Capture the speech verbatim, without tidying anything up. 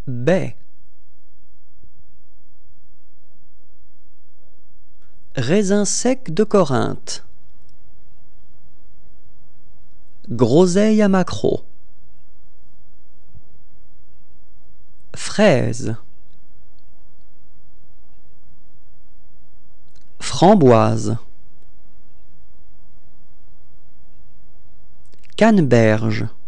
baie, raisin sec de Corinthe, groseille à maquereau, fraise, framboise, canneberge,